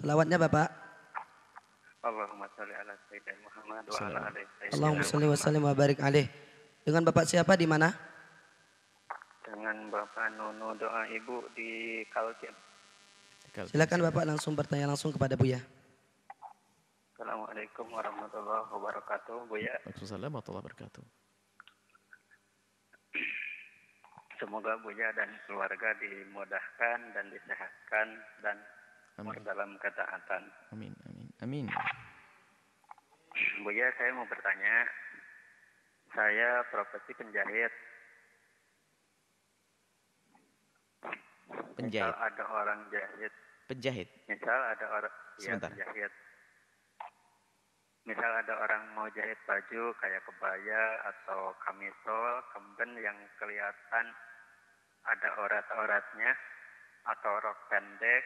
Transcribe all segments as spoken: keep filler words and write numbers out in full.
Selawatnya Bapak. Allahumma sholli ala sayyidina Muhammad wa ala ali sayyidina Allahumma sholli wa Muhammad. sallim wa barik alaih. Dengan Bapak siapa di mana? Dengan Bapak Nunu doa Ibu di Kaltim. Silakan Bapak langsung bertanya langsung kepada Buya. Assalamualaikum warahmatullahi wabarakatuh, Buya. Waalaikumsalam warahmatullahi wabarakatuh. Semoga Buya dan keluarga dimudahkan dan disehatkan dan Amin. dalam ketaatan. Amin, amin, amin. Buya, saya mau bertanya. Saya profesi penjahit. Penjahit. Misal ada orang jahit. Penjahit. Misal ada orang ya, Sebentar. penjahit. Misal ada orang mau jahit baju kayak kebaya atau kamisol, kemudian yang kelihatan ada orat-oratnya atau rok pendek,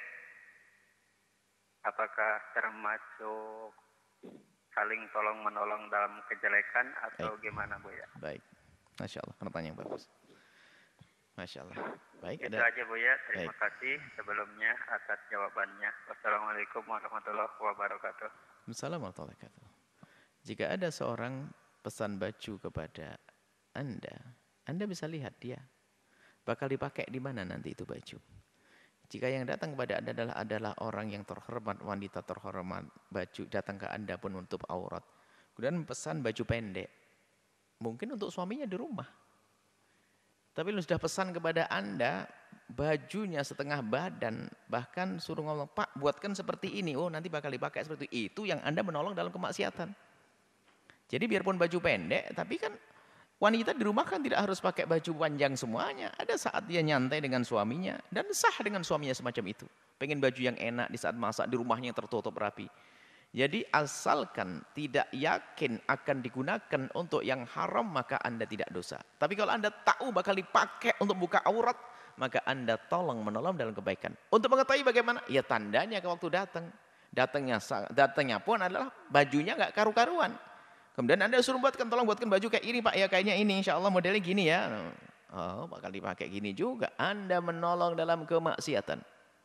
apakah termasuk saling tolong menolong dalam kejelekan atau Baik. gimana, Bu ya? Baik. Masya Allah, pertanyaan yang bagus. Masya Allah. Baik, Itu ada. aja, Bu ya. Terima Baik. kasih sebelumnya atas jawabannya. Wassalamualaikum warahmatullahi wabarakatuh. Assalamualaikum warahmatullahi wabarakatuh. Jika ada seorang pesan baju kepada Anda, Anda bisa lihat dia bakal dipakai di mana nanti itu baju. Jika yang datang kepada Anda adalah adalah orang yang terhormat, wanita terhormat, baju datang ke Anda pun menutup aurat. Kemudian pesan baju pendek. Mungkin untuk suaminya di rumah. Tapi lu sudah pesan kepada Anda bajunya setengah badan, bahkan suruh ngomong, "Pak, buatkan seperti ini." Oh, nanti bakal dipakai seperti itu. Itu yang Anda menolong dalam kemaksiatan. Jadi biarpun baju pendek, tapi kan wanita di rumah kan tidak harus pakai baju panjang semuanya. Ada saat dia nyantai dengan suaminya dan sah dengan suaminya semacam itu. Pengen baju yang enak di saat masak di rumahnya yang tertutup rapi. Jadi asalkan tidak yakin akan digunakan untuk yang haram, maka Anda tidak dosa. Tapi kalau Anda tahu bakal dipakai untuk buka aurat, maka Anda tolong menolong dalam kebaikan. Untuk mengetahui bagaimana? Ya tandanya ke waktu datang. Datangnya datangnya pun adalah bajunya nggak karu-karuan. Kemudian Anda suruh buatkan, tolong buatkan baju kayak ini Pak, ya kayaknya ini, insya Allah modelnya gini ya. Oh, bakal dipakai gini juga. Anda menolong dalam kemaksiatan.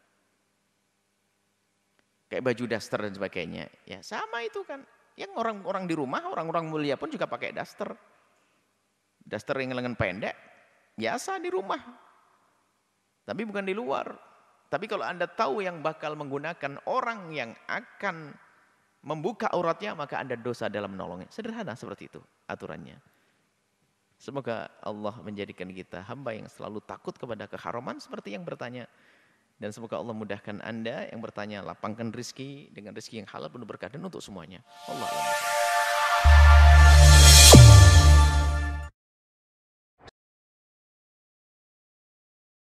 Kayak baju daster dan sebagainya. Ya sama itu kan. Yang orang-orang di rumah, orang-orang mulia pun juga pakai daster. Daster yang lengan pendek, biasa di rumah. Tapi bukan di luar. Tapi kalau Anda tahu yang bakal menggunakan orang yang akan membuka auratnya, maka Anda dosa dalam menolongnya. Sederhana seperti itu aturannya. Semoga Allah menjadikan kita hamba yang selalu takut kepada keharaman seperti yang bertanya. Dan semoga Allah mudahkan Anda yang bertanya, lapangkan rezeki dengan rezeki yang halal penuh berkah dan untuk semuanya. Allah.